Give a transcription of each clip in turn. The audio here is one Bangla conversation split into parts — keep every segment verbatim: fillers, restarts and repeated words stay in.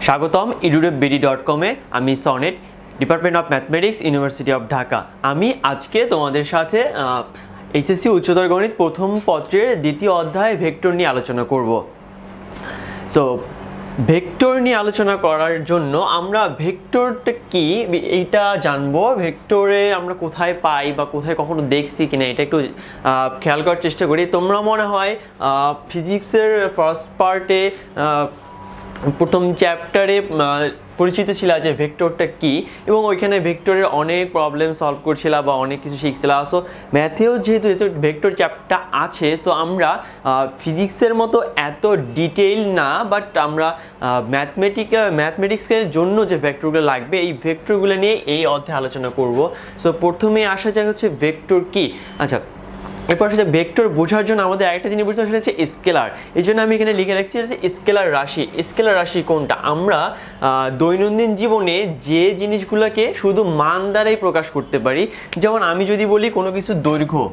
স্বাগতম ইডুডেভ বিডি ডট কমে। আমি Sonet, department of mathematics, university of Dhaka. আমি আজকে তোমাদের সাথে এইচএসসি উচ্চতর গণিত প্রথম পত্রের দ্বিতীয় অধ্যায় ভেক্টর নিয়ে আলোচনা করব। সো ভেক্টর নিয়ে আলোচনা করার জন্য আমরা ভেক্টরটা কি এইটা জানবো। ভেক্টরে আমরা কোথায় পাই বা কোথায় কখনো দেখছি কিনা এটা একটু খেয়াল করার চেষ্টা করি। তোমরা মনে হয় ফিজিক্সের ফার্স্ট পার্টে প্রথম চ্যাপ্টারে পরিচিত ছিল যে ভেক্টরটা কি, এবং ওইখানে ভেক্টরের অনেক প্রবলেম সলভ করছিল বা অনেক কিছু শিখছিল। সো ম্যাথেও যেহেতু যেহেতু ভেক্টর চ্যাপ্টারটা আছে, সো আমরা ফিজিক্সের মতো এত ডিটেইল না, বাট আমরা ম্যাথমেটিক্যাল ম্যাথমেটিক্সের জন্য যে ভেক্টরগুলো লাগবে এই ভেক্টরগুলো নিয়ে এই অধ্যায়ে আলোচনা করব। সো প্রথমে আসা যায় হচ্ছে ভেক্টর কি। আচ্ছা, এরপর হচ্ছে ভেক্টর বোঝার জন্য আমাদের আরেকটা জিনিস বুঝতে হবে, সেটা হচ্ছে স্কেলার। এই জন্য আমি এখানে লিখে রাখছি হচ্ছে স্কেলার রাশি। স্কেলার রাশি কোনটা? আমরা দৈনন্দিন জীবনে যে জিনিসগুলোকে শুধু মান দ্বারাই প্রকাশ করতে পারি, যেমন আমি যদি বলি কোনো কিছু দৈর্ঘ্য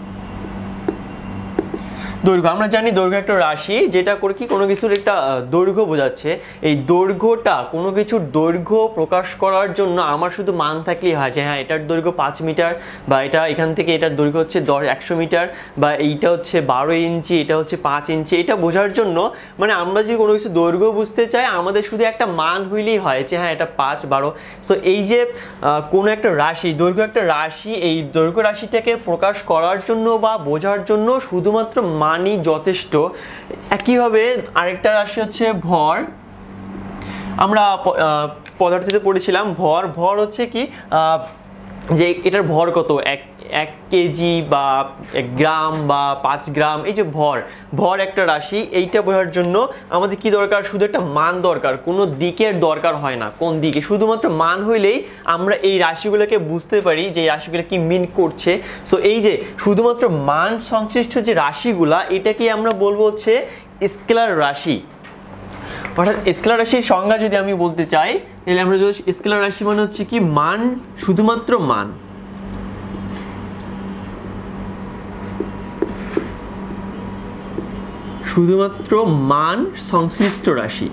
দৈর্ঘ্য আমরা জানি দৈর্ঘ্য একটা রাশি, যেটা করে কি কোনো কিছুর একটা দৈর্ঘ্য বোঝাচ্ছে। এই দৈর্ঘ্যটা কোনো কিছুর দৈর্ঘ্য প্রকাশ করার জন্য আমার শুধু মান থাকলেই হয় যে হ্যাঁ এটার দৈর্ঘ্য পাঁচ মিটার, বা এটা এখান থেকে এটার দৈর্ঘ্য হচ্ছে দশ একশো মিটার, বা এইটা হচ্ছে বারো ইঞ্চি, এটা হচ্ছে পাঁচ ইঞ্চি। এটা বোঝার জন্য মানে আমরা যদি কোনো কিছু দৈর্ঘ্য বুঝতে চাই, আমাদের শুধু একটা মান হইলেই হয় যে হ্যাঁ এটা পাঁচ বারো। সো এই যে কোনো একটা রাশি, দৈর্ঘ্য একটা রাশি, এই দৈর্ঘ্য রাশিটাকে প্রকাশ করার জন্য বা বোঝার জন্য শুধুমাত্র মানই যথেষ্ট। একইভাবে আরেকটা রাশি হচ্ছে ভর। আমরা পদার্থতে পড়েছিলাম ভর। ভর হচ্ছে কি যে এটার ভর কত, এক এক কেজি বা এক গ্রাম বা পাঁচ গ্রাম। এই যে ভর ভর একটা রাশি, এইটা বোঝার জন্য আমাদের কি দরকার? শুধু একটা মান দরকার, কোনো দিকের দরকার হয় না। কোন দিকে? শুধুমাত্র মান হইলেই আমরা এই রাশিগুলোকে বুঝতে পারি যে এই রাশিগুলো কি মিন করছে। সো এই যে শুধুমাত্র মান সংশ্লিষ্ট যে রাশিগুলা, এটাকে আমরা বলবো হচ্ছে স্কেলার রাশি। অর্থাৎ স্কেলার রাশির সংজ্ঞা যদি আমি বলতে চাই, তাহলে আমরা যদি স্কেলার রাশি মানে হচ্ছে কি মান, শুধুমাত্র মান। শুধুমাত্র মান সংশ্লিষ্ট রাশি।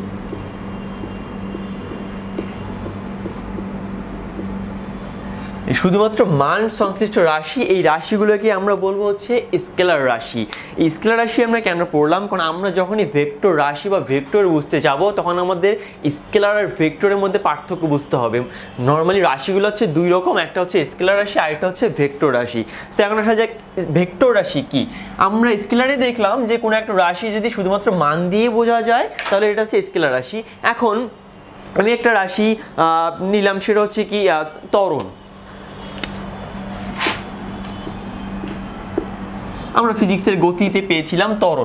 শুধুমাত্র মান সংশ্লিষ্ট রাশি, এই রাশিগুলোকে আমরা বলবো হচ্ছে স্কেলার রাশি। এই স্কেলার রাশি আমরা কেন পড়লাম? কারণ আমরা যখনই ভেক্টর রাশি বা ভেক্টর বুঝতে যাব, তখন আমাদের স্কেলার আর ভেক্টরের মধ্যে পার্থক্য বুঝতে হবে। নর্মালি রাশিগুলো হচ্ছে দুই রকম, একটা হচ্ছে স্কেলার রাশি, আরেকটা হচ্ছে ভেক্টর রাশি। সো এখন আসা যাক ভেক্টর রাশি কি। আমরা স্কেলারে দেখলাম যে কোনো একটা রাশি যদি শুধুমাত্র মান দিয়ে বোঝা যায়, তাহলে এটা হচ্ছে স্কেলার রাশি। এখন আমি একটা রাশি নিলাম, সেটা হচ্ছে কি ত্বরণ। আমরা ফিজিক্সের গতিতে পেয়েছিলাম ত্বরণ।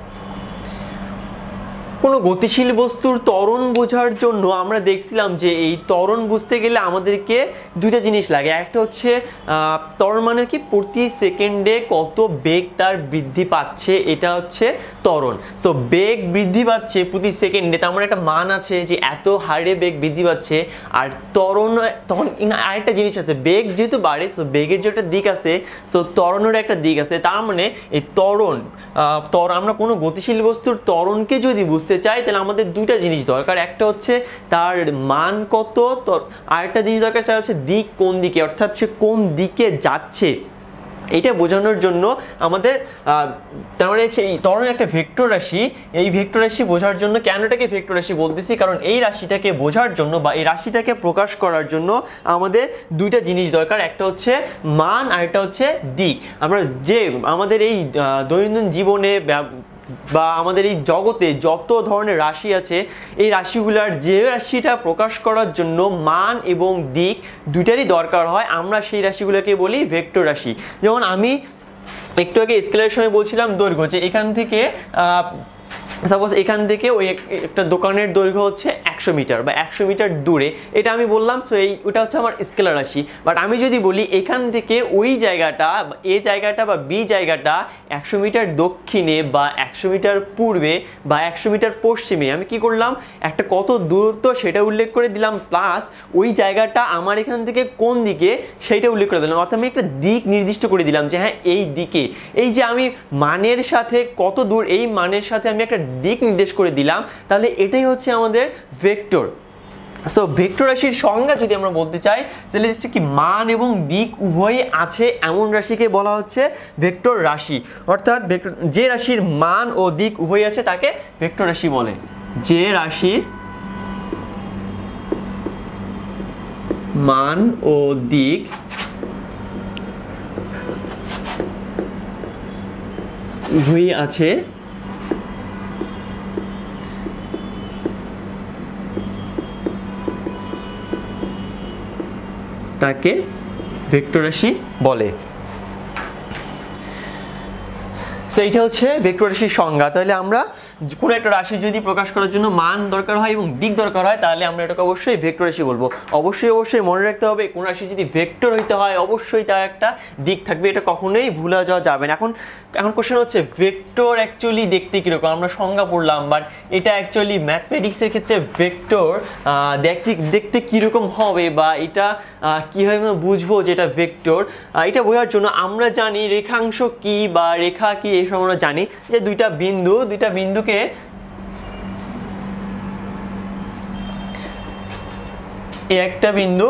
কোনো গতিশীল বস্তুর ত্বরণ বোঝার জন্য আমরা দেখছিলাম যে এই ত্বরণ বুঝতে গেলে আমাদেরকে দুইটা জিনিস লাগে। একটা হচ্ছে ত্বরণ মানে কি প্রতি সেকেন্ডে কত বেগ তার বৃদ্ধি পাচ্ছে, এটা হচ্ছে ত্বরণ। সো বেগ বৃদ্ধি পাচ্ছে প্রতি সেকেন্ডে, তার মানে একটা মান আছে যে এত হারে বেগ বৃদ্ধি পাচ্ছে। আর ত্বরণ তখন আরেকটা জিনিস আছে, বেগ যেহেতু বাড়ে, সো বেগের যে একটা দিক আছে, সো ত্বরণের একটা দিক আছে। তার মানে এই ত্বরণ ত্বরণ আমরা কোনো গতিশীল বস্তুর ত্বরণকে যদি বুঝতে চাই, তাহলে আমাদের দুইটা জিনিস দরকার। একটা হচ্ছে তার মান কত, আরেকটা জিনিস দরকার সেটা হচ্ছে দিক কোন দিকে, অর্থাৎ সে কোন দিকে যাচ্ছে। এটা বোঝানোর জন্য আমাদের তার মানে এই ত্বরণ একটা ভেক্টর রাশি। এই ভেক্টর রাশি বোঝার জন্য কেন এটাকে ভেক্টর রাশি বলতেছি, কারণ এই রাশিটাকে বোঝার জন্য বা এই রাশিটাকে প্রকাশ করার জন্য আমাদের দুইটা জিনিস দরকার। একটা হচ্ছে মান, আরেকটা হচ্ছে দিক। আমরা যে আমাদের এই দৈনন্দিন জীবনে বা আমাদের এই জগতে যত ধরনের রাশি আছে, এই রাশিগুলার যে রাশিটা প্রকাশ করার জন্য মান এবং দিক দুইটারই দরকার হয়, আমরা সেই রাশিগুলোকে বলি ভেক্টর রাশি। যেমন আমি একটু আগে স্কেলের সময় বলছিলাম দৈর্ঘ্য, যে এখান থেকে সাপোজ এখান থেকে ওই একটা দোকানের দৈর্ঘ্য হচ্ছে একশো মিটার বা একশো মিটার দূরে, এটা আমি বললাম। সো এই ওটা হচ্ছে আমার স্কেলার রাশি। বাট আমি যদি বলি এখান থেকে ওই জায়গাটা, এ জায়গাটা বা বি জায়গাটা একশো মিটার দক্ষিণে বা একশো মিটার পূর্বে বা একশো মিটার পশ্চিমে, আমি কি করলাম, একটা কত দূরত্ব সেটা উল্লেখ করে দিলাম, প্লাস ওই জায়গাটা আমার এখান থেকে কোন দিকে সেইটা উল্লেখ করে দিলাম। অর্থাৎ আমি একটা দিক নির্দিষ্ট করে দিলাম যে হ্যাঁ এই দিকে। এই যে আমি মানের সাথে কত দূর, এই মানের সাথে আমি একটা দিক নির্দেশ করে দিলাম, তাহলে এটাই হচ্ছে আমাদের ভেক্টর। সো ভেক্টর রাশির সংজ্ঞা যদি আমরা বলতে চাই তাহলে হচ্ছে কি মান এবং দিক উভয়ই আছে এমন রাশিকে বলা হচ্ছে ভেক্টর রাশি। অর্থাৎ ভেক্টর যে রাশির মান ও দিক উভয়ই আছে তাকে ভেক্টর রাশি বলে। যে রাশির মান ও দিক উভয়ই আছে তাকে ভেক্টর রাশি বলে। সেইটা হচ্ছে ভেক্টর রাশির সংজ্ঞা। তাহলে আমরা কোনো একটা রাশি যদি প্রকাশ করার জন্য মান দরকার হয় এবং দিক দরকার হয় তাহলে আমরা এটাকে অবশ্যই ভেক্টর রাশি বলবো। অবশ্যই অবশ্যই মনে রাখতে হবে কোন রাশি যদি ভেক্টর হইতে হয় অবশ্যই তার একটা দিক থাকবে, এটা কখনোই ভুলে যাওয়া যাবে না। এখন এখন কোশ্চেন হচ্ছে ভেক্টর অ্যাকচুয়ালি দেখতে কীরকম, আমরা সংজ্ঞা পড়লাম, বাট এটা অ্যাকচুয়ালি ম্যাথমেটিক্সের ক্ষেত্রে ভেক্টর দেখতে দেখতে কীরকম হবে বা এটা কীভাবে বুঝবো যে এটা ভেক্টর, এটা বোঝার জন্য আমরা জানি রেখাংশ কি বা রেখা কি এইসব আমরা জানি যে দুইটা বিন্দু দুইটা বিন্দুকে এ একটা বিন্দু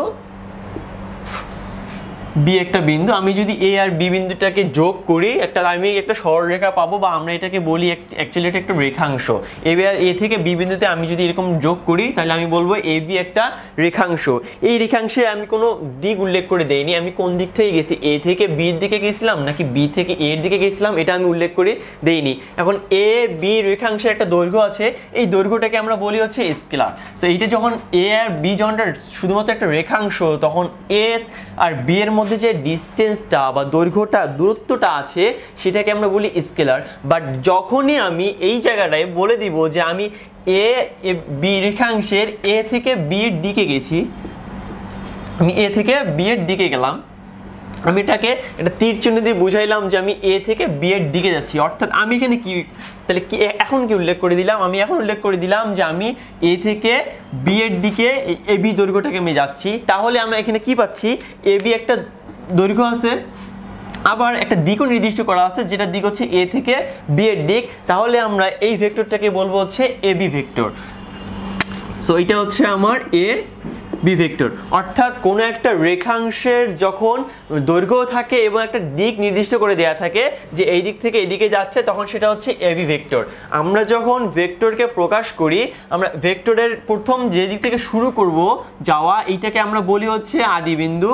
বি একটা বিন্দু, আমি যদি এ আর বি বিন্দুটাকে যোগ করি একটা আমি একটা সরলরেখা পাবো বা আমরা এটাকে বলি অ্যাকচুয়ালি এটা একটা রেখাংশ। এবার এ থেকে বি বিন্দুতে আমি যদি এরকম যোগ করি তাহলে আমি বলবো এ বি একটা রেখাংশ। এই রেখাংশে আমি কোনো দিক উল্লেখ করে দেইনি, আমি কোন দিক থেকে গেছি এ থেকে বির দিকে গেছিলাম নাকি বি থেকে এর দিকে গেছিলাম এটা আমি উল্লেখ করে দেইনি। এখন এ বি রেখাংশের একটা দৈর্ঘ্য আছে, এই দৈর্ঘ্যটাকে আমরা বলি হচ্ছে স্কেলার। সো এইটা যখন এ আর বি যখন শুধুমাত্র একটা রেখাংশ তখন এ আর বি এর মধ্যে যে ডিস্টেন্সটা বা দৈর্ঘ্যটা দূরত্বটা আছে সেটাকে আমরা বলি স্কেলার। বাট যখনই আমি এই জায়গাটায় বলে দিব যে আমি এ বি রেখাংশের এ থেকে বি এর দিকে গেছি, আমি এ থেকে বি এর দিকে গেলাম, আমি এটাকে একটা তীর চিহ্ন দিয়ে বুঝাইলাম যে আমি এ থেকে বি এর দিকে যাচ্ছি। অর্থাৎ আমি এখানে কি তাহলে কি এখন কি উল্লেখ করে দিলাম, আমি এখন উল্লেখ করে দিলাম যে আমি এ থেকে বি এর দিকে এ বি দৈর্ঘ্যটাকে আমি যাচ্ছি। তাহলে আমরা এখানে কি পাচ্ছি, এ বি একটা দৈর্ঘ্য আছে, আবার একটা দিকও নির্দিষ্ট করা আছে যেটা দিক হচ্ছে এ থেকে বি এর দিক। তাহলে আমরা এই ভেক্টরটাকে বলবো হচ্ছে এ বি ভেক্টর। সো এটা হচ্ছে আমার এ বি ভেক্টর। অর্থাৎ কোনো একটা রেখাংশের যখন দৈর্ঘ্য থাকে এবং একটা দিক নির্দিষ্ট করে দেয়া থাকে যে এই দিক থেকে এদিকে যাচ্ছে তখন সেটা হচ্ছে এ বি ভেক্টর। আমরা যখন ভেক্টরকে প্রকাশ করি আমরা ভেক্টরের প্রথম যে দিক থেকে শুরু করব যাওয়া এইটাকে আমরা বলি হচ্ছে আদি বিন্দু,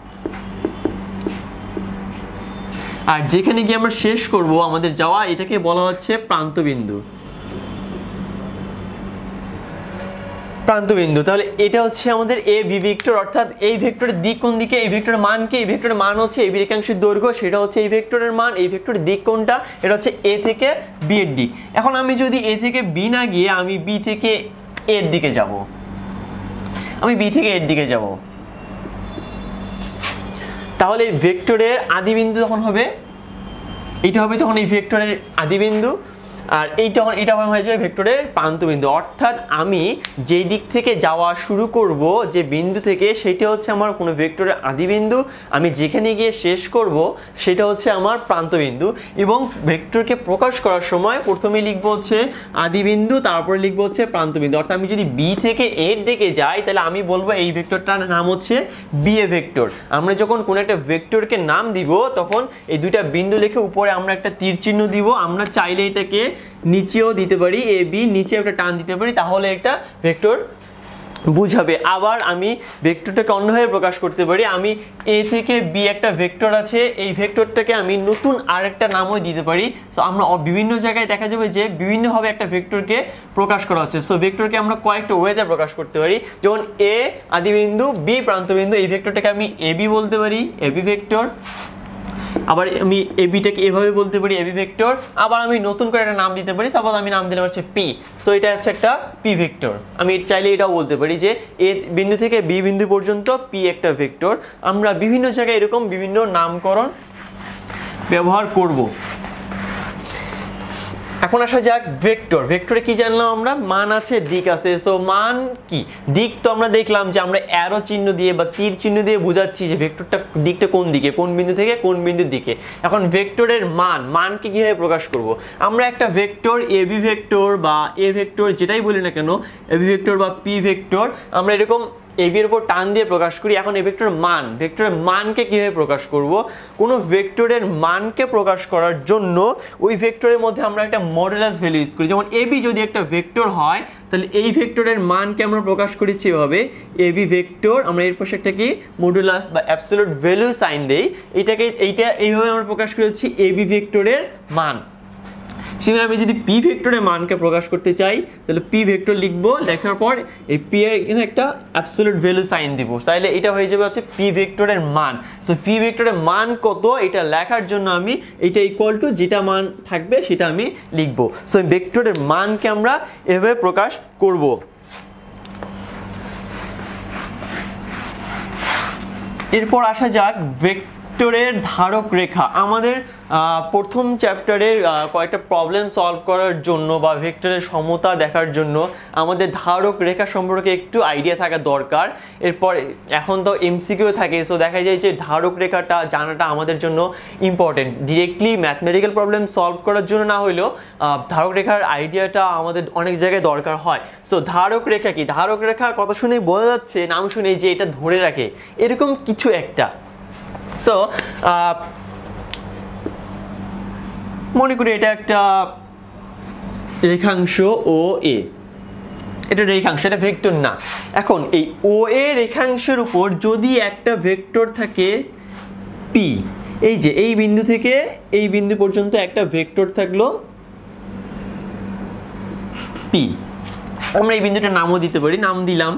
আর যেখানে গিয়ে আমরা শেষ করব আমাদের যাওয়া এটাকে বলা হচ্ছে প্রান্ত বিন্দু প্রান্ত বিন্দু। তাহলে এটা হচ্ছে আমাদের এ বি ভেক্টর। অর্থাৎ এই ভেক্টরের দিক কোন দিকে, এই ভেক্টরের মান কি, এই ভেক্টরের মান হচ্ছে এই রেখাংশের দৈর্ঘ্য, সেটা হচ্ছে এই ভেক্টরের মান। এই ভেক্টরের দিক কোনটা, এটা হচ্ছে এ থেকে বি এর দিক। এখন আমি যদি এ থেকে বি না গিয়ে আমি বি থেকে এর দিকে যাব, আমি বি থেকে এর দিকে যাব, তাহলে ভেক্টরের আদি বিন্দু তখন হবে এইটা হবে তখন এই ভেক্টরের আদি বিন্দু, আর এই তখন এটা হয়ে যাবে ভেক্টরের প্রান্ত বিন্দু। অর্থাৎ আমি যেই দিক থেকে যাওয়া শুরু করব যে বিন্দু থেকে সেটা হচ্ছে আমার কোনো ভেক্টরের আদি বিন্দু, আমি যেখানে গিয়ে শেষ করব সেটা হচ্ছে আমার প্রান্ত বিন্দু। এবং ভেক্টরকে প্রকাশ করার সময় প্রথমে লিখবো হচ্ছে আদি বিন্দু, তারপরে লিখবো হচ্ছে প্রান্ত বিন্দু। অর্থাৎ আমি যদি বি থেকে এর দিকে যাই তাহলে আমি বলবো এই ভেক্টরটার নাম হচ্ছে বি এ ভেক্টর। আমরা যখন কোনো একটা ভেক্টরকে নাম দিব তখন এই দুইটা বিন্দু লিখে উপরে আমরা একটা তীর চিহ্ন দিব। আমরা চাইলে এটাকে নিচেও দিতে পারি, এ বি নিচে একটা টান দিতে পারি, তাহলে একটা ভেক্টর বুঝাবে। আবার আমি ভেক্টরটাকে অন্যভাবে প্রকাশ করতে পারি, আমি এ থেকে বি একটা ভেক্টর আছে, এই ভেক্টরটাকে আমি নতুন আরেকটা নামও দিতে পারি। সো আমরা বিভিন্ন জায়গায় দেখা যাবে যে বিভিন্নভাবে একটা ভেক্টরকে প্রকাশ করা হচ্ছে। সো ভেক্টরকে আমরা কয়েকটা ওয়েতে প্রকাশ করতে পারি, যেমন এ আদিবিন্দু, বি প্রান্তবিন্দু, এই ভেক্টরটাকে আমি এ বি বলতে পারি, এ বি ভেক্টর। আবার আমি এ বিটাকে এভাবে বলতে পারি, এ বি ভেক্টর। আবার আমি নতুন করে একটা নাম দিতে পারি, সাপোজ আমি নাম দিলাম হচ্ছে পি। সো এটা হচ্ছে একটা পি ভেক্টর। আমি চাইলে এটাও বলতে পারি যে এ বিন্দু থেকে বি বিন্দু পর্যন্ত পি একটা ভেক্টর। আমরা বিভিন্ন জায়গায় এরকম বিভিন্ন নামকরণ ব্যবহার করব। এখন আসা যাক ভেক্টর। ভেক্টরে কি জানলাম আমরা? মান আছে, দিক আছে। সো মান কি, দিক তো আমরা দেখলাম যে আমরা অ্যারো চিহ্ন দিয়ে বা তীর চিহ্ন দিয়ে বোঝাচ্ছি যে ভেক্টরটা দিকটা কোন দিকে, কোন বিন্দু থেকে কোন বিন্দুর দিকে। এখন ভেক্টরের মান, মানকে কিভাবে প্রকাশ করব? আমরা একটা ভেক্টর এ বি ভেক্টর বা এ ভেক্টর যেটাই বলি না কেন, এ বি ভেক্টর বা পি ভেক্টর, আমরা এরকম এ বি এর উপর টান দিয়ে প্রকাশ করি। এখন এই ভেক্টরের মান, ভেক্টরের মানকে কিভাবে প্রকাশ করব? কোনো ভেক্টরের মানকে প্রকাশ করার জন্য ওই ভেক্টরের মধ্যে আমরা একটা মডুলাস ভ্যালু ইউজ করি। যেমন এ বি যদি একটা ভেক্টর হয়, তাহলে এই ভেক্টরের মানকে আমরা প্রকাশ করেছি এভাবে, এ বি ভেক্টর, আমরা এর পাশে একটা কি মডুলাস বা অ্যাবসলিউট ভ্যালু সাইন দেই, এটাকে এইটা এইভাবে আমরা প্রকাশ করেছি এ বি ভেক্টরের মান। সেখানে আমি যদি পি ভেক্টরের মানকে প্রকাশ করতে চাই, তাহলে পি ভেক্টর লিখবো, লেখার পর এই পি এর এখানে একটা অ্যাবসলিউট ভ্যালু সাইন দিব, তাহলে এটা হয়ে যাবে হচ্ছে পি ভেক্টরের মান। সো পি ভেক্টরের মান কত এটা লেখার জন্য আমি এটা ইকুয়াল টু যেটা মান থাকবে সেটা আমি লিখবো। সো ভেক্টরের মানকে আমরা এভাবে প্রকাশ করব। এরপর আসা যাক ভেক্টরের ধারক রেখা। আমাদের প্রথম চ্যাপ্টারের কয়েকটা প্রবলেম সলভ করার জন্য বা ভেক্টরের সমতা দেখার জন্য আমাদের ধারক রেখা সম্পর্কে একটু আইডিয়া থাকা দরকার। এরপর এখন তো এমসিকিউ থাকে, সো দেখা যায় যে ধারক রেখাটা জানাটা আমাদের জন্য important. Directly mathematical problem solve করার জন্য না হলেও ধারক রেখার আইডিয়াটা আমাদের অনেক জায়গায় দরকার হয়। সো ধারক রেখা কি? ধারক রেখার কথা শুনেই বোঝা যাচ্ছে, নাম শুনেই যে এটা ধরে রাখে এরকম কিছু একটা। সো মনে করি এটা একটা রেখাংশ ও এ, এটা রেখাংশ, এটা ভেক্টর না। এখন এই ও এ রেখাংশের উপর যদি একটা ভেক্টর থাকে পি, এই যে এই বিন্দু থেকে এই বিন্দু পর্যন্ত একটা ভেক্টর থাকলো পি, আমরা এই বিন্দুটার নামও দিতে পারি, নাম দিলাম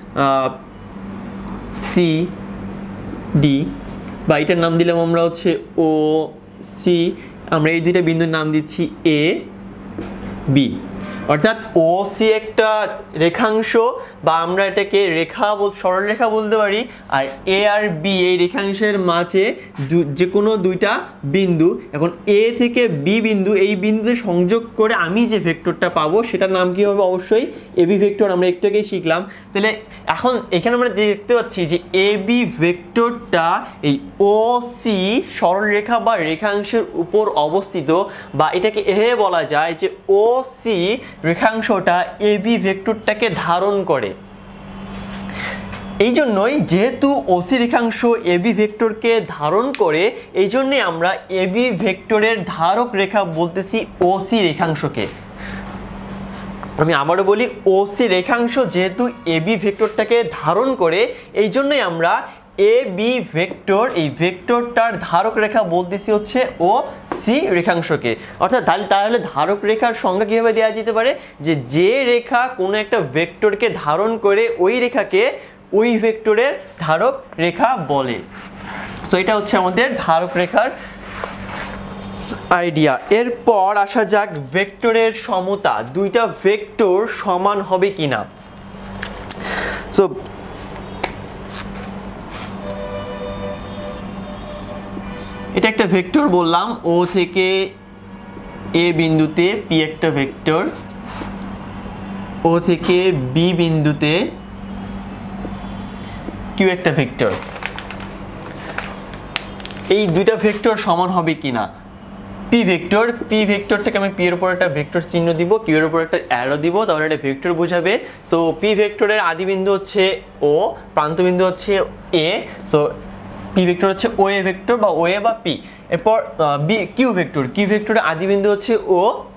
সি ডি, বা এটার নাম দিলাম আমরা হচ্ছে ও সি, আমরা এই দুইটা বিন্দুর নাম দিচ্ছি এ বি। অর্থাৎ ও সি একটা রেখাংশ, বা আমরা এটাকে রেখা বল সরল রেখা বলতে পারি, আর এ আর বি এই রেখাংশের মাঝে যে কোনো দুইটা বিন্দু। এখন এ থেকে বি বিন্দু, এই বিন্দুতে সংযোগ করে আমি যে ভেক্টরটা পাবো সেটার নাম কি হবে? অবশ্যই এ বি ভেক্টর, আমরা একটু আগেই শিখলাম। তাহলে এখন এখানে আমরা দেখতে পাচ্ছি যে এ বি ভেক্টরটা এই ও সি সরল রেখা বা রেখাংশের উপর অবস্থিত, বা এটাকে এভাবে বলা যায় যে ও সি রেখাংশটা এ বি ভেক্টরটাকে ধারণ করে। এই জন্যই যেহেতু ওসি রেখাংশ এ বি ভেক্টরকে ধারণ করে, এই জন্যে আমরা এ বি ভেক্টরের ধারক রেখা বলতেছি ও সি রেখাংশকে। আমি আবারও বলি, ও সি রেখাংশ যেহেতু এ বি ভেক্টরটাকে ধারণ করে, এই জন্যই আমরা এ বি ভেক্টর এই ভেক্টরটার ধারক রেখা বলতেছি হচ্ছে ও সি রেখাংশকে। অর্থাৎ তাহলে ধারক রেখার সংজ্ঞা কীভাবে দেওয়া যেতে পারে? যে যে রেখা কোনো একটা ভেক্টরকে ধারণ করে ওই রেখাকে ওই ভেক্টরের ধারক রেখা বলে। সো এটা হচ্ছে আমাদের ধারক রেখার আইডিয়া। এরপর আসা যাক ভেক্টরের সমতা, দুইটা ভেক্টর সমান হবে কিনা। সো এটা একটা ভেক্টর বললাম, ও থেকে এ বিন্দুতে পি একটা ভেক্টর, ও থেকে বি বিন্দুতে কিউ একটা ভেক্টর। এই দুইটা ভেক্টর সমান হবে কিনা? পি ভেক্টর, পি ভেক্টরটাকে আমি পি এর উপর একটা ভেক্টর চিহ্ন দিব, কিউ এর উপর একটা অ্যারো দিব, তাহলে একটা ভেক্টর বোঝাবে। সো পি ভেক্টরের আদি বিন্দু হচ্ছে ও, প্রান্ত বিন্দু হচ্ছে এ। সো পি ভেক্টর হচ্ছে ও এ ভেক্টর বা ও এ বা পি। এরপর বি কিউ ভেক্টর, কিউ ভেক্টরের আদি বিন্দু হচ্ছে ও,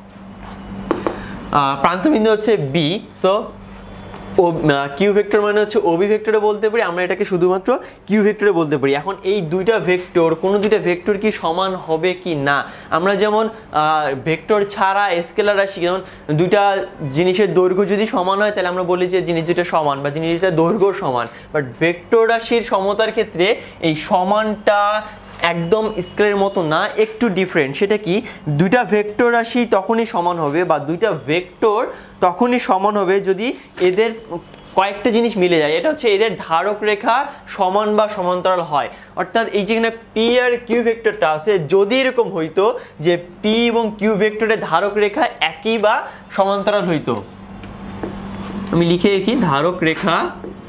প্রান্ত বিন্দু হচ্ছে B. So O Q vector মানে হচ্ছে ও বি ভেক্টরে বলতে পারি, আমরা এটাকে শুধুমাত্র কিউ ভেক্টরে বলতে পারি। এখন এই দুইটা ভেক্টর, কোনো দুইটা ভেক্টর কি সমান হবে কি না? আমরা যেমন ভেক্টর ছাড়া স্কেলার রাশি, যেমন দুইটা জিনিসের দৈর্ঘ্য যদি সমান হয় তাহলে আমরা বলি যে জিনিস দুইটা সমান বা জিনিস দুইটা দৈর্ঘ্য সমান। বাট ভেক্টর রাশির সমতার ক্ষেত্রে এই সমানটা একদম স্কেলের মতো না, একটু ডিফারেন্ট। সেটা কি? দুইটা ভেক্টর রাশি তখনই সমান হবে বা দুইটা ভেক্টর তখনই সমান হবে যদি এদের কয়েকটা জিনিস মিলে যায়, এটা হচ্ছে এদের ধারক রেখা সমান বা সমান্তরাল হয়। অর্থাৎ এই যেখানে পি আর কিউ ভেক্টরটা আছে, যদি এরকম হইতো যে পি এবং কিউ ভেক্টরের ধারক রেখা একই বা সমান্তরাল হইতো, আমি লিখে রাখি ধারক রেখা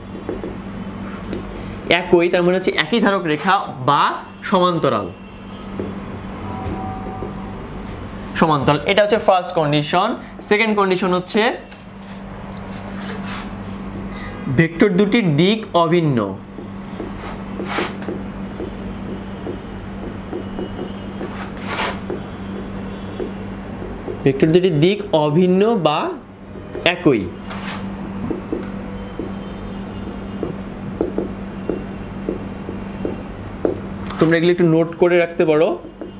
একই, তার মানে হচ্ছে একই ধারক রেখা বা সমান্তরাল, সমান্তরাল এটা হচ্ছে ফার্স্ট কন্ডিশন। সেকেন্ড কন্ডিশন হচ্ছে ভেক্টর দুটির দিক অভিন্ন, ভেক্টর দুটির দিক অভিন্ন বা একই। তোমরা এগুলো একটু নোট করে রাখতে পারো।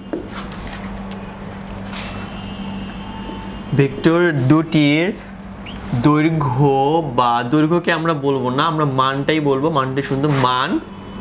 ভেক্টর দুটির দৈর্ঘ্য বা দৈর্ঘ্যকে আমরা বলবো না, আমরা মানটাই বলবো, মানটাই সুন্দর, মান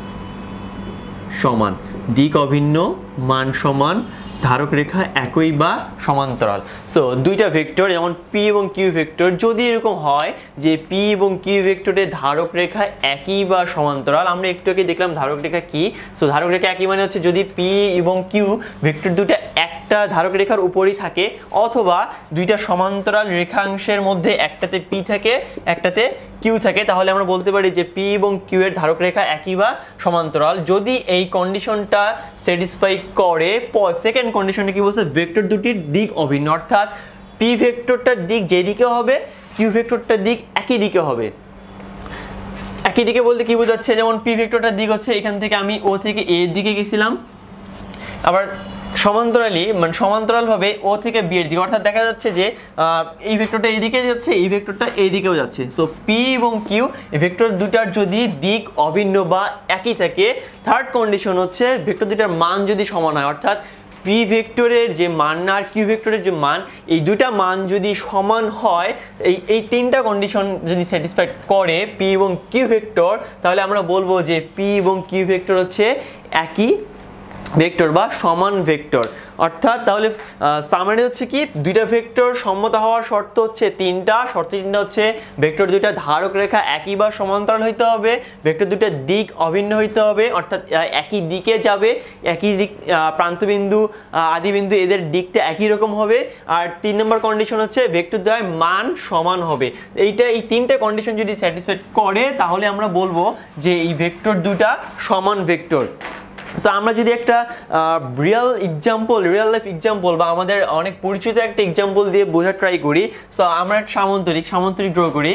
সমান, দিক অভিন্ন, মান সমান, ধারক রেখা একই বা সমান্তরাল। সো দুইটা ভেক্টর যেমন পি এবং কিউ ভেক্টর, যদি এরকম হয় যে পি এবং কিউ ভেক্টরের ধারক রেখা একই বা সমান্তরাল, আমরা একটু আগে দেখলাম ধারক রেখা কি। সো ধারক রেখা একই মানে হচ্ছে যদি পি এবং কিউ ভেক্টর দুটো একটা ধারক রেখার উপরই থাকে, অথবা দুইটা সমান্তরাল রেখাংশের মধ্যে একটাতে পি থাকে একটাতে কিউ থাকে, তাহলে আমরা বলতে পারি যে পি এবং কিউ এর ধারক রেখা একই বা সমান্তরাল। যদি এই কন্ডিশনটা স্যাটিসফাই করে, সেকেন্ড কন্ডিশনটা কি বলছে, ভেক্টর দুটির দিক অভিন্ন, অর্থাৎ পি ভেক্টরটার দিক যেদিকে হবে কিউ ভেক্টরটার দিক একই দিকে হবে। একই দিকে বলতে কি বোঝাচ্ছে, যেমন পি ভেক্টরটার দিক হচ্ছে এখান থেকে আমি ও থেকে এ এর দিকে গেছিলাম, আবার সমান্তরালি মানে সমান্তরালভাবে ও থেকে বি এর দিকে, অর্থাৎ দেখা যাচ্ছে যে এই ভেক্টরটা এইদিকে যাচ্ছে, এই ভেক্টরটা এইদিকেও যাচ্ছে। সো পি এবং কিউ এই ভেক্টর দুটার যদি দিক অভিন্ন বা একই থাকে, থার্ড কন্ডিশন হচ্ছে ভেক্টর দুটার মান যদি সমান হয়, অর্থাৎ পি ভেক্টরের যে মান আর কিউ ভেক্টরের যে মান, এই দুটা মান যদি সমান হয়, এই এই তিনটা কন্ডিশন যদি স্যাটিসফাইড করে পি এবং কিউ ভেক্টর, তাহলে আমরা বলবো যে পি এবং কিউ ভেক্টর হচ্ছে একই ভেক্টর বা সমান ভেক্টর। অর্থাৎ তাহলে সামারি হচ্ছে কি, দুইটা ভেক্টর সম্মত হওয়ার শর্ত হচ্ছে তিনটা, শর্ত তিনটা হচ্ছে ভেক্টর দুইটা ধারক রেখা একই বা সমান্তরাল হইতে হবে, ভেক্টর দুইটার দিক অভিন্ন হইতে হবে, অর্থাৎ একই দিকে যাবে, একই দিক প্রান্তবিন্দু আদিবিন্দু এদের দিকটা একই রকম হবে, আর তিন নম্বর কন্ডিশন হচ্ছে ভেক্টর দ্বয়ের মান সমান হবে। এইটা এই তিনটা কন্ডিশন যদি স্যাটিসফাইড করে, তাহলে আমরা বলবো যে এই ভেক্টর দুটা সমান ভেক্টর। সো আমরা যদি একটা real example, real life example বা আমাদের অনেক পরিচিত একটা এক্সাম্পল দিয়ে বোঝার ট্রাই করি। সো আমরা একটা সামান্তরিক সামান্তরিক ড্র করি।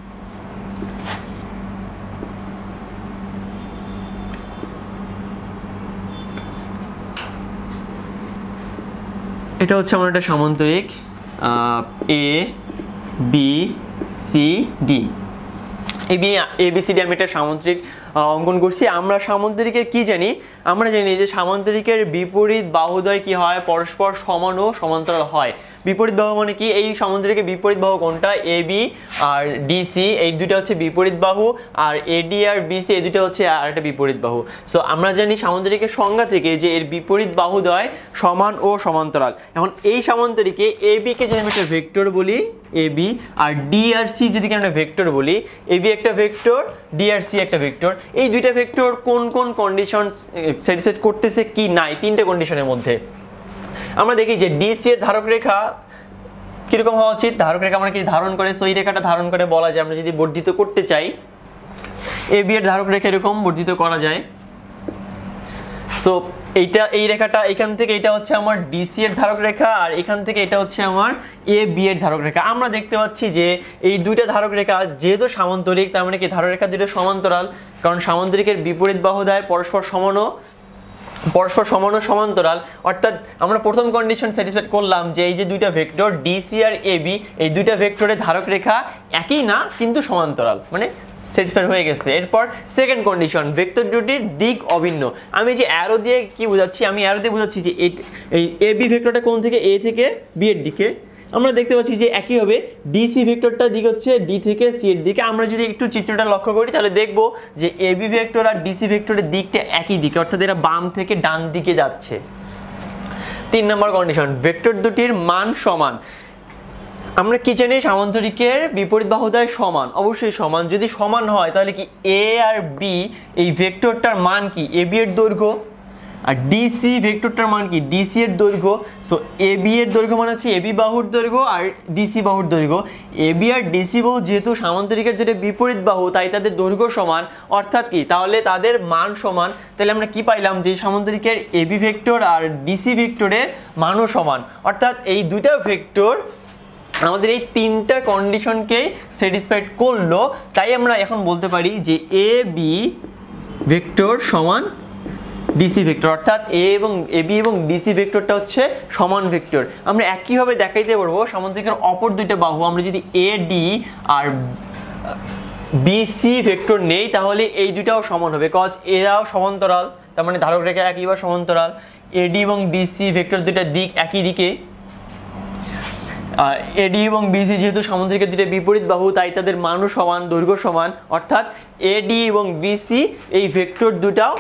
এটা হচ্ছে আমার একটা সামান্তরিক A B C D, A B A B C D আমি একটা সামান্তরিক অঙ্কন করছি। আমরা সামান্তরিকের কি জানি, আমরা জানি যে সামান্তরিকের বিপরীত বাহুদ্বয় কি হয়, পরস্পর সমান ও সমান্তরাল হয়। বিপরীত বাহু মানে কি, এই সামান্তরিকের বিপরীত বাহু কোনটা, এ বি আর ডিসি এই দুটো হচ্ছে বিপরীত বাহু, আর এডি আর বিসি এই দুটো হচ্ছে আর একটা বিপরীত বাহু। সো আমরা জানি সামান্তরিকের সংজ্ঞা থেকে যে এর বিপরীত বাহুদ্বয় সমান ও সমান্তরাল। এখন এই সামান্তরিকে এ বি কে যদি আমি একটা ভেক্টর বলি, এ বি, আর ডি আর সি যদি একটা ভেক্টর বলি, এ বি একটা ভেক্টর, ডি আর সি একটা ভেক্টর, এই দুইটা ভেক্টর কোন কোন কন্ডিশন স্যাটিসফাই করতেছে কি নাই, তিনটে কন্ডিশনের মধ্যে আমরা দেখি যে ডিসি এর ধারক রেখা কিরকম হওয়া উচিত, ধারক রেখা আমরা কি ধারণ করে, সো এই রেখাটা ধারণ করে বলা যায় আমরা যদি বর্ধিত করতে চাই, এ বি এর ধারক রেখা এরকম বর্ধিত করা যায়। সো এইটা এই রেখাটা এখান থেকে এটা হচ্ছে আমার ডিসি এর ধারক রেখা, আর এখান থেকে এটা হচ্ছে আমার এ বি এর ধারক রেখা। আমরা দেখতে পাচ্ছি যে এই দুইটা ধারক রেখা যেহেতু সামান্তরিক, তার মানে কি ধারক রেখা দুটো সমান্তরাল, কারণ সামান্তরিকের বিপরীত বাহুদ্বয় পরস্পর সমান ও পরস্পর সমান ও সমান্তরাল। অর্থাৎ আমরা প্রথম কন্ডিশন স্যাটিসফাইড করলাম যে এই যে দুইটা ভেক্টর ডিসি আর এ বি, এই দুইটা ভেক্টরের ধারক রেখা একই না কিন্তু সমান্তরাল, মানে স্যাটিসফাইড হয়ে গেছে। এরপর সেকেন্ড কন্ডিশন, ভেক্টর দুটির দিক অভিন্ন। আমি যে অ্যারো দিয়ে কি বোঝাচ্ছি, আমি অ্যারো দিয়ে বোঝাচ্ছি যে এই এ বি ভেক্টরটা কোন থেকে, এ থেকে বি এর দিকে। আমরা দেখতে পাচ্ছি যে একইভাবে ডিসি ভেক্টরটার দিক হচ্ছে ডি থেকে সি এর দিকে। আমরা যদি একটু চিত্রটা লক্ষ্য করি তাহলে দেখব যে এ বি ভেক্টর আর ডিসি ভেক্টরের দিকটা একই দিকে, অর্থাৎ এরা বাম থেকে ডান দিকে যাচ্ছে। তিন নম্বর কন্ডিশন, ভেক্টর দুটির মান সমান। আমরা কি জানি সামান্তরিকের বিপরীত বাহুদ্বয় সমান, অবশ্যই সমান। যদি সমান হয় তাহলে কি এ আর বি এই ভেক্টরটার মান কি এ বি এর দৈর্ঘ্য, আর ডিসি ভেক্টরটার মান কি ডিসি এর দৈর্ঘ্য। সো এ বি এর দৈর্ঘ্য মানে হচ্ছে এ বি বাহুর দৈর্ঘ্য আর ডিসি বাহুর দৈর্ঘ্য। এ বি আর ডিসি বাহু যেহেতু সামান্তরিকের যেটা বিপরীত বাহু তাই তাদের দৈর্ঘ্য সমান, অর্থাৎ কি তাহলে তাদের মান সমান। তাহলে আমরা কি পাইলাম যে সামান্তরিকের এ বি ভেক্টর আর ডিসি ভেক্টরের মানও সমান, অর্থাৎ এই দুইটা ভেক্টর আমাদের এই তিনটা কন্ডিশনকেই স্যাটিসফাইড করলো। তাই আমরা এখন বলতে পারি যে এ বি ভেক্টর সমান ডিসি ভেক্টর, অর্থাৎ এ এবং এ বি এবং ডিসি ভেক্টরটা হচ্ছে সমান ভেক্টর। আমরা একইভাবে দেখাইতে পারবো সামান্তরিকের অপর দুইটা বাহু আমরা যদি এ ডি আর বিসি ভেক্টর নেই তাহলে এই দুইটাও সমান হবে, কজ এরাও সমান্তরাল, তার মানে ধারক রেখা একইবার সমান্তরাল। এডি এবং ডিসি ভেক্টর দুইটা দিক একই দিকে, আর এডি এবং বিসি যেহেতু সামান্তরিকের দুইটা বিপরীত বাহু তাই তাদের মানও সমান, দৈর্ঘ্য সমান, অর্থাৎ এডি এবং বিসি এই ভেক্টর দুটাও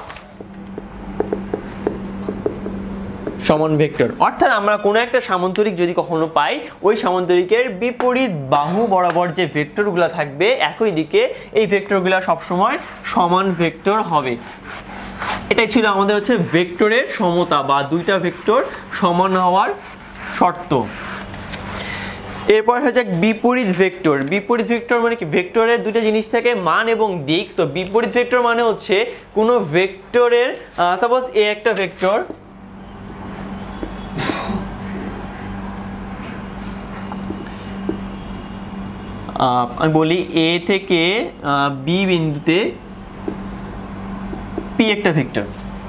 সমান ভেক্টর। অর্থাৎ আমরা কোনো একটা সামান্তরিক যদি কখনো পাই ওই সামান্তরিকের বিপরীত বাহু বরাবর যে ভেক্টরগুলো থাকবে একই দিকে এই ভেক্টরগুলো সবসময় সমান ভেক্টর হবে। এটাই ছিল আমাদের হচ্ছে ভেক্টরের সমতা বা দুইটা ভেক্টর সমান হওয়ার শর্ত। এরপর হচ্ছে বিপরীত ভেক্টর। বিপরীত ভেক্টর মানে কি ভেক্টরের দুটো জিনিস থাকে মান এবং দিক। তো বিপরীত ভেক্টর মানে হচ্ছে কোনো ভেক্টরের সাপোজ এ একটা ভেক্টর, আমি বলি এ থেকে বি বিন্দুতে পি একটা ভেক্টর,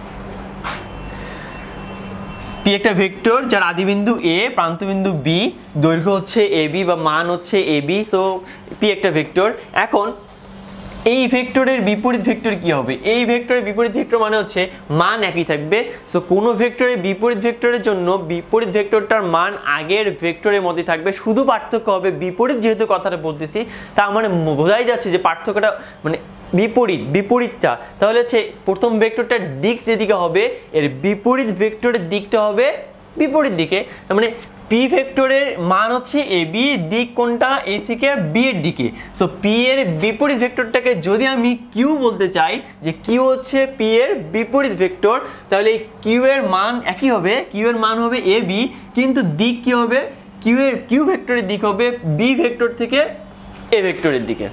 পি একটা ভেক্টর যার আদিবিন্দু এ প্রান্তবিন্দু বি, দৈর্ঘ্য হচ্ছে এ বি বা মান হচ্ছে এ বি। সো পি একটা ভেক্টর। এখন এই ভেক্টরের বিপরীত ভেক্টর কি হবে? এই ভেক্টরের বিপরীত ভেক্টর মানে হচ্ছে মান একই থাকবে। সো কোনো ভেক্টরের বিপরীত ভেক্টরের জন্য বিপরীত ভেক্টরটার মান আগের ভেক্টরের মধ্যে থাকবে, শুধু পার্থক্য হবে বিপরীত, যেহেতু কথাটা বলতেছি তা মানে বোঝাই যাচ্ছে যে পার্থক্যটা মানে বিপরীত, বিপরীতটা। তাহলে হচ্ছে প্রথম ভেক্টরটার দিক যেদিকে হবে এর বিপরীত ভেক্টরের দিকটা হবে বিপরীত দিকে। তার মানে পি ভেক্টরের মান হচ্ছে এ বি, দিক কোনটা এ থেকে বি এর দিকে। সো পি এর বিপরীত ভেক্টরটাকে যদি আমি কিউ বলতে চাই যে কিউ হচ্ছে পি এর বিপরীত ভেক্টর, তাহলে এই কিউ এর মান একই হবে, কিউ এর মান হবে এ বি, কিন্তু দিক কি হবে? কিউ এর কিউ ভেক্টরের দিক হবে বি ভেক্টর থেকে এ ভেক্টরের দিকে।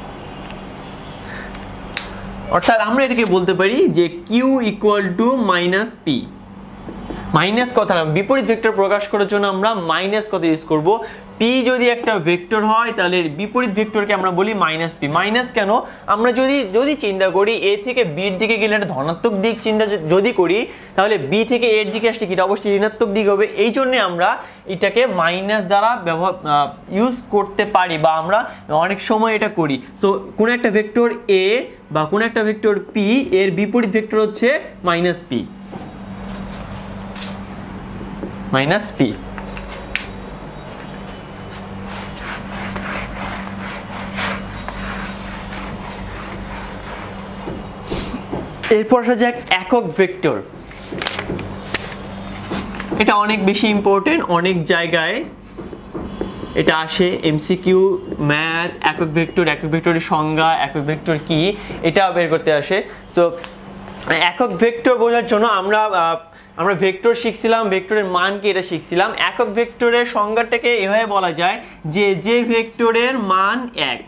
অর্থাৎ আমরা এটাকে বলতে পারি যে Q equal to minus P. Minus কথা না, বিপরীত ভেক্টর প্রকাশ করার জন্য আমরা মাইনাস কথা ইউজ করব। পি যদি একটা ভেক্টর হয় তাহলে বিপরীত ভেক্টরকে আমরা বলি মাইনাস পি। মাইনাস কেন? আমরা যদি যদি চিন্তা করি এ থেকে বির দিকে গেলে একটা ধনাত্মক দিক চিন্তা যদি করি তাহলে বি থেকে এর দিকে আসলে কি অবশ্যই ঋণাত্মক দিক হবে। এই জন্যে আমরা এটাকে মাইনাস দ্বারা ব্যবহার ইউজ করতে পারি বা আমরা অনেক সময় এটা করি। সো কোনো একটা ভেক্টর এ বা কোনো একটা ভেক্টর পি এর বিপরীত ভেক্টর হচ্ছে মাইনাস পি, মাইনাস পি। এরপর আসা যাক একক ভেক্টর। এটা অনেক বেশি ইম্পর্টেন্ট, অনেক জায়গায় এটা আসে এমসিকিউ, ম্যাথ, একক ভেক্টর, একক ভেক্টরের সংজ্ঞা, একক ভেক্টর কি এটা বের করতে আসে। সো একক ভেক্টর বোঝার জন্য আমরা আমরা ভেক্টর শিখছিলাম, ভেক্টরের মান কি এটা শিখছিলাম। একক ভেক্টরের সংজ্ঞাটাকে এভাবে বলা যায় যে যে ভেক্টরের মান এক,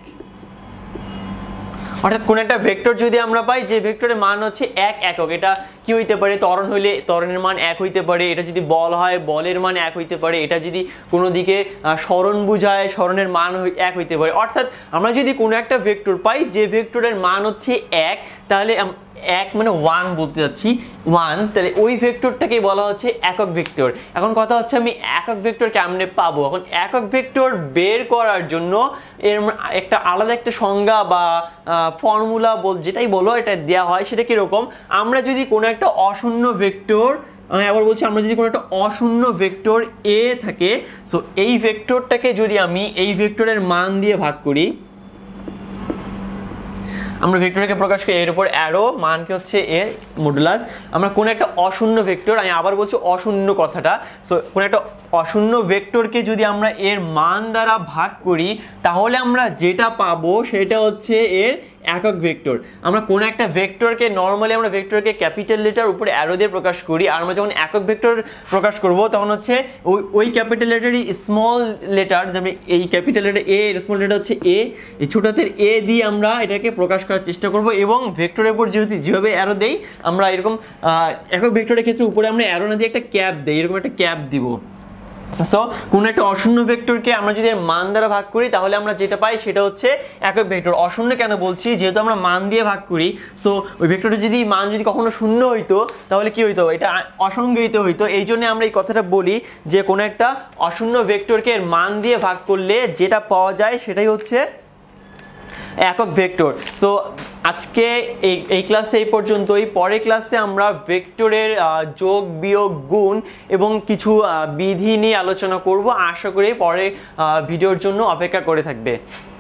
অর্থাৎ কোন একটা ভেক্টর যদি আমরা পাই যে ভেক্টরের মান হচ্ছে এক একক, এটা কি হইতে পারে? ত্বরণ হইলে ত্বরণের মান এক হইতে পারে, এটা যদি বল হয় বলের মান এক হইতে পারে, এটা যদি কোনো দিকে সরণ বুঝায় সরণের মান এক হইতে পারে। অর্থাৎ আমরা যদি কোনো একটা ভেক্টর পাই যে ভেক্টরের মান হচ্ছে এক, তাহলে এক মানে ওয়ান বলতে যাচ্ছি, ওয়ান, তাহলে ওই ভেক্টরটাকে বলা হচ্ছে একক ভেক্টর। এখন কথা হচ্ছে আমি একক ভেক্টর কেমনে পাবো? এখন একক ভেক্টর বের করার জন্য এর একটা আলাদা একটা সংজ্ঞা বা ফর্মুলা বল যেটাই বলো এটা দেওয়া হয়। সেটা কীরকম? আমরা যদি কোনো একটা অশূন্য ভেক্টর, আমি আবার বলছি, আমরা যদি কোনো একটা অশূন্য ভেক্টর এ থাকে, সো এই ভেক্টরটাকে যদি আমি এই ভেক্টরের মান দিয়ে ভাগ করি, আমরা ভেক্টরকে প্রকাশ করি এর উপর অ্যারো, মানকে হচ্ছে এর মডুলাস। আমরা কোন একটা অশূন্য ভেক্টর, আমি আবার বলছি অশূন্য কথাটা, সো কোন একটা অশূন্য ভেক্টরকে যদি আমরা এর মান দ্বারা ভাগ করি তাহলে আমরা যেটা পাবো সেটা হচ্ছে এর একক ভেক্টর। আমরা কোন একটা ভেক্টরকে নর্মালি আমরা ভেক্টরকে ক্যাপিটাল লেটার উপরে অ্যারো দিয়ে প্রকাশ করি, আর আমরা যখন একক ভেক্টর প্রকাশ করব তখন হচ্ছে ওই ওই ক্যাপিটাল লেটারই স্মল লেটার, যেমন এই capital letter A, small letter হচ্ছে এ, এই ছোট হাতের এ দিয়ে আমরা এটাকে প্রকাশ করার চেষ্টা করব। এবং ভেক্টরের উপর যেহেতু যেভাবে অ্যারো দেই আমরা এরকম একক ভেক্টরের ক্ষেত্রে উপরে আমরা অ্যারো না দিয়ে একটা ক্যাপ দেই, এরকম একটা ক্যাপ দিব। সো কোনো একটা অশূন্য ভেক্টরকে আমরা যদি এর মান দ্বারা ভাগ করি তাহলে আমরা যেটা পাই সেটা হচ্ছে একক ভেক্টর। অশূন্য কেন বলছি, যেহেতু আমরা মান দিয়ে ভাগ করি, সো ওই ভেক্টরটা যদি মান যদি কখনো শূন্য হইতো তাহলে কি হইতো, এটা অসংজ্ঞায়িত হইতো। এই জন্য আমরা এই কথাটা বলি যে কোনো একটা অশূন্য ভেক্টরকে এর মান দিয়ে ভাগ করলে যেটা পাওয়া যায় সেটাই হচ্ছে একক ভেক্টর। সো আজকে এই এই ক্লাসে এই পর্যন্তই। পরের ক্লাসে আমরা ভেক্টরের যোগ বিয়োগ গুণ এবং কিছু বিধি নিয়ে আলোচনা করব। আশা করি পরের ভিডিওর জন্য অপেক্ষা করে থাকবে।